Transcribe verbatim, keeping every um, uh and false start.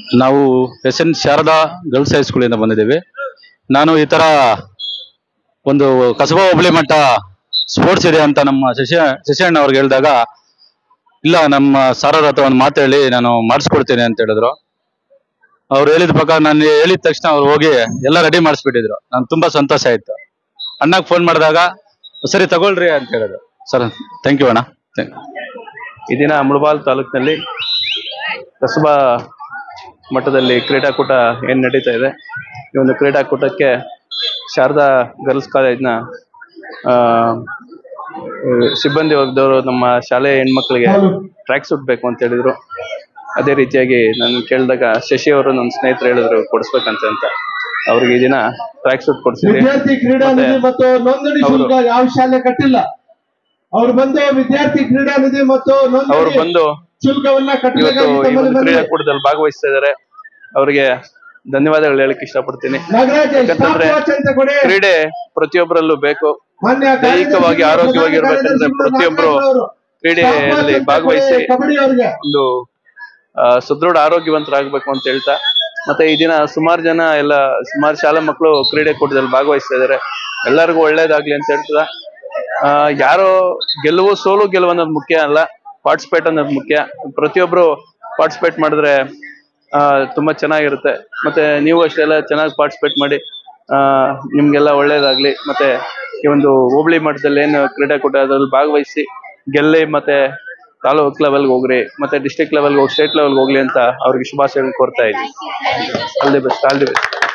ನಾವು S N Sharada girls ಹೈಸ್ಕೂಲಿಂದ ಬಂದಿದ್ದೇವೆ. ನಾನು ಈ ತರ ಒಂದು ಕಸಬಾ ಹೋಬಳಿ ಮಟ್ಟ ಸ್ಪೋರ್ಟ್ಸ್ ಇದೆ ಅಂತ ನಮ್ಮ ಶಶಿ ಶಶಿಯಣ್ಣ ಅವ್ರಿಗೆ ಹೇಳಿದಾಗ, ಇಲ್ಲ ನಮ್ಮ ಸಾರರ ಹತ್ರ ಒಂದು ಮಾತು ಹೇಳಿ ನಾನು ಮಾಡಿಸ್ಕೊಡ್ತೇನೆ ಅಂತ ಹೇಳಿದ್ರು. ಅವ್ರು ಹೇಳಿದ ಪ್ರಕಾರ ನಾನು ಹೇಳಿದ ತಕ್ಷಣ ಅವ್ರು ಹೋಗಿ ಎಲ್ಲ ರೆಡಿ ಮಾಡಿಸ್ಬಿಟ್ಟಿದ್ರು. ನನ್ ತುಂಬಾ ಸಂತೋಷ ಆಯ್ತು. ಅಣ್ಣಗೆ ಫೋನ್ ಮಾಡಿದಾಗ ಸರಿ ತಗೊಳ್ರಿ ಅಂತ ಹೇಳಿದ್ರು. ಸರ್ ಥ್ಯಾಂಕ್ ಯು ಅಣ್ಣ. ಈ ದಿನ ಮುಳಬಾಲ್ ತಾಲೂಕಿನಲ್ಲಿ ಕಸಬಾ ಮಟ್ಟದಲ್ಲಿ ಕ್ರೀಡಾಕೂಟ ಏನ್ ನಡೀತಾ ಇದೆ, ಈ ಒಂದು ಕ್ರೀಡಾಕೂಟಕ್ಕೆ ಶಾರದಾ ಗರ್ಲ್ಸ್ ಕಾಲೇಜ್ನ ಸಿಬ್ಬಂದಿ ವರ್ಗದವರು ನಮ್ಮ ಶಾಲೆಯ ಹೆಣ್ಮಕ್ಳಿಗೆ ಟ್ರ್ಯಾಕ್ ಸೂಟ್ ಬೇಕು ಅಂತ ಹೇಳಿದ್ರು. ಅದೇ ರೀತಿಯಾಗಿ ನಾನು ಕೇಳಿದಾಗ ಶಶಿ ಅವರು ನನ್ನ ಸ್ನೇಹಿತರು ಹೇಳಿದ್ರು ಕೊಡಿಸ್ಬೇಕಂತ ಅಂತ ಅವ್ರಿಗೆ ಈ ದಿನ ಟ್ರ್ಯಾಕ್ ಸೂಟ್ ಕೊಡ್ಸಿದ್ವಿ. ಯಾವ ಶಾಲೆ ಕಟ್ಟಿಲ್ಲ, ಅವ್ರು ಬಂದು ವಿದ್ಯಾರ್ಥಿ ಕ್ರೀಡಾ ನಿಧಿ ಮತ್ತು ಅವರು ಬಂದು ಇವತ್ತು ಈ ಒಂದು ಕ್ರೀಡಾಕೂಟದಲ್ಲಿ ಭಾಗವಹಿಸ್ತಾ ಇದ್ದಾರೆ. ಅವರಿಗೆ ಧನ್ಯವಾದಗಳು ಹೇಳಕ್ ಇಷ್ಟಪಡ್ತೀನಿ. ಯಾಕಂತಂದ್ರೆ ಕ್ರೀಡೆ ಪ್ರತಿಯೊಬ್ಬರಲ್ಲೂ ಬೇಕು. ದೈಹಿಕವಾಗಿ ಆರೋಗ್ಯವಾಗಿ ಇರ್ಬೇಕಂದ್ರೆ ಪ್ರತಿಯೊಬ್ರು ಕ್ರೀಡೆಯಲ್ಲಿ ಭಾಗವಹಿಸಿ ಒಂದು ಸುದೃಢ ಆರೋಗ್ಯವಂತರಾಗಬೇಕು ಅಂತ ಹೇಳ್ತಾ, ಮತ್ತೆ ಈ ದಿನ ಸುಮಾರು ಜನ ಎಲ್ಲ ಸುಮಾರು ಶಾಲಾ ಮಕ್ಕಳು ಕ್ರೀಡಾಕೂಟದಲ್ಲಿ ಭಾಗವಹಿಸ್ತಾ ಇದ್ದಾರೆ. ಎಲ್ಲರಿಗೂ ಒಳ್ಳೇದಾಗ್ಲಿ ಅಂತ ಹೇಳ್ತದ. ಆ ಯಾರೋ ಗೆಲುವು ಸೋಲು ಗೆಲುವು ಅನ್ನೋದು ಮುಖ್ಯ ಅಲ್ಲ, ಪಾರ್ಟಿಸಿಪೇಟ್ ಅನ್ನೋದು ಮುಖ್ಯ. ಪ್ರತಿಯೊಬ್ರು ಪಾರ್ಟಿಸಿಪೇಟ್ ಮಾಡಿದ್ರೆ ಆ ತುಂಬಾ ಚೆನ್ನಾಗಿರುತ್ತೆ. ಮತ್ತೆ ನೀವು ಅಷ್ಟೆಲ್ಲ ಚೆನ್ನಾಗಿ ಪಾರ್ಟಿಸಿಪೇಟ್ ಮಾಡಿ ಆ ನಿಮ್ಗೆಲ್ಲ ಒಳ್ಳೇದಾಗ್ಲಿ. ಮತ್ತೆ ಈ ಒಂದು ಹೋಬಳಿ ಮಟ್ಟದಲ್ಲಿ ಏನು ಕ್ರೀಡಾಕೂಟ ಅದ್ರಲ್ಲಿ ಭಾಗವಹಿಸಿ ಗೆಲ್ಲಿ ಮತ್ತೆ ತಾಲೂಕ್ ಲೆವೆಲ್ಗೆ ಹೋಗ್ರಿ, ಮತ್ತೆ ಡಿಸ್ಟ್ರಿಕ್ಟ್ ಲೆವೆಲ್ಗೆ ಹೋಗಿ ಸ್ಟೇಟ್ ಲೆವೆಲ್ಗೆ ಹೋಗ್ಲಿ ಅಂತ ಅವ್ರಿಗೆ ಶುಭಾಶಯಗಳು ಕೋರ್ತಾ ಇದ್ದೀನಿ. All the best, all the best.